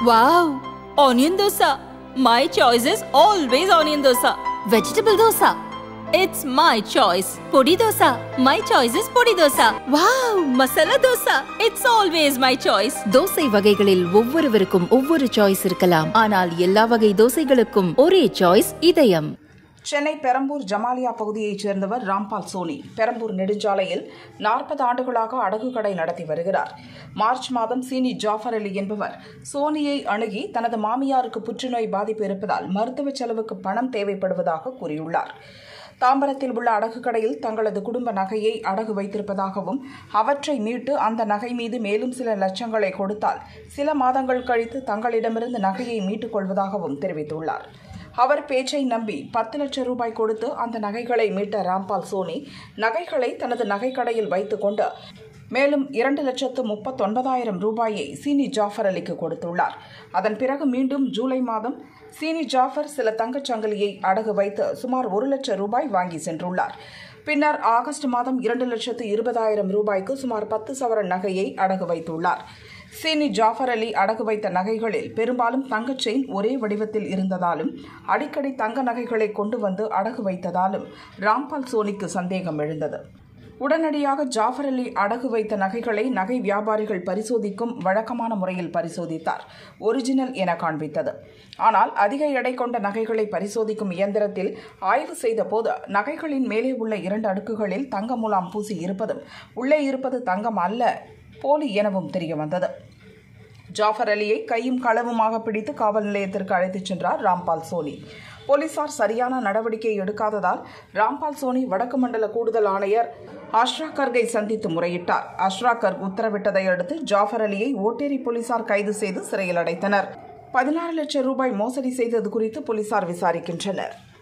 Wow! Onion dosa. My choice is always onion dosa. Vegetable dosa. It's my choice. Podi dosa. My choice is podi dosa. Wow! Masala dosa. It's always my choice. Dosa வகைகளில் ஒவ்வொருவருக்கும் ஒவ்வொரு choice இருக்கலாம். ஆனால் எல்லா வகை தோசைகளுக்கும் ஒரே choice இதயம். சென்னை பெரம்பூர் ஜமாலியா பகுதியைச் சேர்ந்தவர் ராம்பால் சோனி பெரம்பூர் நெடுஞ்சாலையில் 40 ஆண்டுகளாக அடகு கடை நடத்தி வருகிறார். மார்ச் மாதம் சீனி ஜாஃபர் அலி என்பவர் சோனியை அணுகி தனது மாமியாருக்கு புற்றுநோய் பாதிப்பு இருப்பதால் மருத்துவ செலவுக்கு பணம் தேவைப்படுவதாக கூறியுள்ளார். தாம்பரத்தில் உள்ள அடகு கடையில் தங்களது குடும்ப நகையை அடகு வைத்திருப்பதாகவும் அவற்றை மீட்டு அந்த நகை மீது மேலும் சில லட்சங்களை கொடுத்தால் சில மாதங்கள் கழித்து தங்களிடமிருந்து நகையை மீட்டுக் கொள்வதாகவும் தெரிவித்துள்ளார். அவர் பேச்சை நம்பி 10 லட்சம் ரூபாய் கொடுத்து அந்த நகைகளை மீட்ட ராம்பால் சோனி நகைகளை தனது நகைக்கடையில் வைத்துக் கொண்டு மேலும் 2,39,000 ரூபாயை சீனி ஜாஃபர் அலிக்கு கொடுத்துள்ளார். அதன் பிறகு மீண்டும் ஜூலை மாதம் சீனி ஜாஃபர் சில தங்கச்சங்கிலியை அடகு வைத்து சுமார் 1 லட்சம் ரூபாய் வாங்கி சென்றுள்ளார். பின்னர் ஆகஸ்ட் மாதம் 2,20,000 ரூபாய்க்கு சுமார் 10 சவரன் நகையை அடகு வைத்துள்ளார். சீனி ஜாஃபர் அலி அடகு வைத்த நகைகளில் பெரும்பாலும் தங்கச் செயின் ஒரே வடிவத்தில் இருந்ததாலும் அடிக்கடி தங்க நகைகளை கொண்டு வந்து அடகு வைத்ததாலும் ராம்பால் சோனிக்கு சந்தேகம் எழுந்தது. உடனடியாக ஜாஃபர் அலி அடகு வைத்த நகைகளை நகை வியாபாரிகள் பரிசோதிக்கும் வழக்கமான முறையில் பரிசோதித்தார். ஒரிஜினல் என காண்பித்தது. ஆனால் அதிக எடை கொண்ட நகைகளை பரிசோதிக்கும் இயந்திரத்தில் ஆய்வு செய்த போது நகைகளின் மேலே உள்ள 2 அடுக்குகளில் தங்க முலாம் பூசி இருப்பதும் உள்ளே இருப்பது தங்கம் அல்ல, போலி எனவும் தெரிய வந்தது. ஜாஃபர் அலியை கையும் களவுமாக பிடித்து காவல் நிலையத்திற்கு அழைத்துச் சென்றார் ராம்பால் சோனி. போலீசார் சரியான நடவடிக்கை எடுக்காததால் ராம்பால் சோனி வடக்கு மண்டல கூடுதல் ஆணையர் அஷ்ரா கர்கை சந்தித்து முறையிட்டார். அஷ்ரா கர்க் உத்தரவிட்டதை அடுத்து ஜாஃபர் அலியை ஓட்டேரி போலீசார் கைது செய்து சிறையில் அடைத்தனர். 16 லட்சம் ரூபாய் மோசடி செய்தது குறித்து போலீசார் விசாரிக்கின்றனர்.